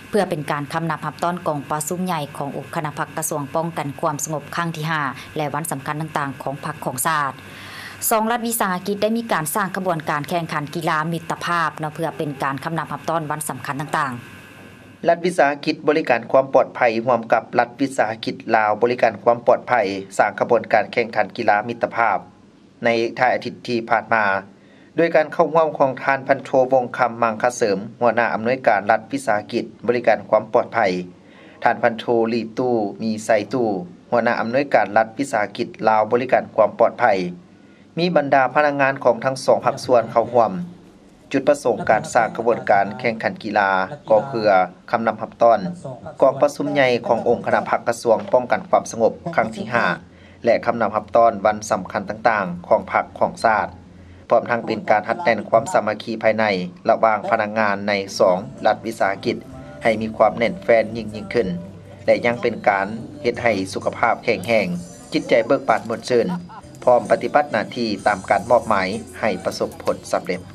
เพื่อเป็นการคำนับรับต้อนกองประชุมใหญ่ขององค์คณะพรรคกระทรวงป้องกันความสงบครั้งที่5และวันสำคัญต่างๆของพรรคของชาติ2รัฐวิสาหกิจได้มีการสร้างกระบวนการแข่งขันกีฬามิตรภาพเพื่อเป็นการคำนับรับต้อนวันสำคัญต่างๆรัฐวิสาหกิจบริการความปลอดภัยร่วมกับรัฐวิสาหกิจลาวบริการความปลอดภัยสร้างกระบวนการแข่งขันกีฬามิตรภาพในท้ายอาทิตย์ที่ผ่านมาโดยการเข้าร่วมของท่านพันโทวงศ์คำมังคเสริมหัวหน้าอำนวยการรัฐวิสาหกิจบริการความปลอดภัยท่านพันโทลีตู้มีไซตู้หัวหน้าอำนวยการรัฐวิสาหกิจลาวบริการความปลอดภัยมีบรรดาพนักงานของทั้ง2ภาคส่วนเข้าร่วมจุดประสงค์การสร้างกระบวนการแข่งขันกีฬาก็เพื่อคำนำรับต้อนกองประชุมใหญ่ขององค์คณะพรรคกระทรวงป้องกันความสงบครั้งที่5และคำนำรับต้อนวันสำคัญต่างๆของพรรคของชาติพร้อมทั้งเป็นการหัดแน่นความสามัคคีภายในระหว่างพนักงานใน2รัฐวิสาหกิจให้มีความแน่นแฟ้นยิ่งขึ้นและยังเป็นการเฮ็ดให้สุขภาพแข็งแรงจิตใจเบิกบานหมดชื่นพร้อมปฏิบัติหน้าที่ตามการมอบหมายให้ประสบผลสำเร็จ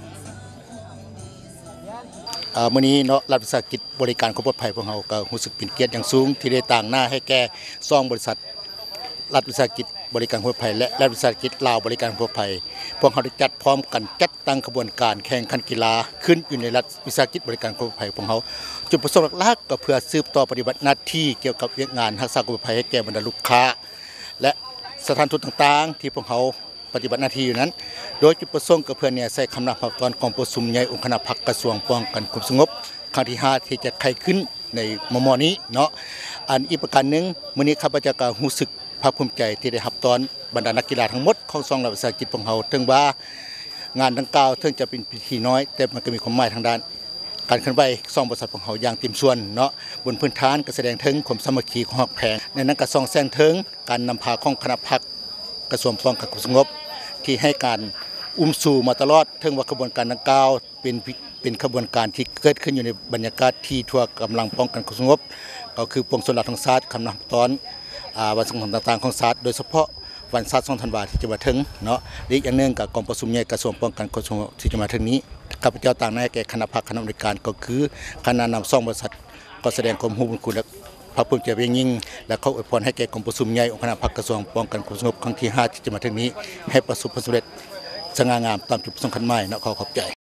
มื้อนี้เนาะรัฐวิสาหกิจบริการความปลอดภัยพวกเราก็รู้สึกเป็นเกียรติอย่างสูงที่ได้ต่างหน้าให้แก่2บริษัทรัฐวิสาหกิจบริการความปลอดภัยและรัฐวิสาหกิจลาวบริการความปลอดภัยพวกเขาได้จัดพร้อมกันจัดตั้งขบวนการแข่งขันกีฬาขึ้นอยู่ในรัฐวิสาหกิจบริการความปลอดภัยของเขาจุดประสงค์หลักๆก็เพื่อสืบต่อปฏิบัติหน้าที่เกี่ยวกับเรื่องงานรักษาความปลอดภัยให้แก่บรรดาลูกค้าและสถานทูตต่างๆที่พวกเขาปฏิบัติหน้าที่อยู่นั้นโดยจุดประสงค์ก็เพื่อเนี่ยใส่คำนับรับต้อนกองประชุมใหญ่องค์คณะพรรคกระทรวงป้องกันความสงบครั้งที่5ที่จะใครขึ้นในมม.นี้เนาะอันอีกประการนึงมื้อนี้ข้าพเจ้าก็รู้สึกภาคภูมิใจที่ได้รับต้อนบรรดานักกีฬาทั้งหมดของ2รัฐวิสาหกิจของเราถึงว่างานดังกล่าวถึงจะเป็นพิธีน้อยแต่มันก็มีความหมายทางด้านการเคลื่อนไหว2บริษัทของเราอย่างเต็มส่วนเนาะบนพื้นฐานก็แสดงถึงความสามัคคีของฮักแพงในนั้นก็ส่องแสงถึงการนำพาของคณะพรรคกระทรวงป้องกันความสงบที่ให้การสู่มาตลอดถึงว่ากระบวนการดังกล่าวเป็นกระบวนการที่เกิดขึ้นอยู่ในบรรยากาศที่ทั่วกำลังป้องกันความสงบก็คือปวงชนราชของชาติคำนับต้อนวันสำคัญต่างๆของชาติโดยเฉพาะวันชาติ2ธันวาคมที่จะมาถึงเนาะอีกอย่างนึงกับกองประชุมใหญ่กระทรวงป้องกันความสงบที่จะมาถึงนี้ข้าพเจ้าต่างหน้าแก่คณะพรรคคณะบริการก็คือคณะนำ2บริษัทก็แสดงความรู้บุญคุณและพระภูมิใจเป็นยิ่งและขออวยพรให้แก่กองประชุมใหญ่องค์คณะพรรคกระทรวงป้องกันความสงบครั้งที่5ที่จะมาถึงนี้ให้ประสบผลสำเร็จสง่างามตามจุดประสงค์คันหมายเนาะขอขอบใจ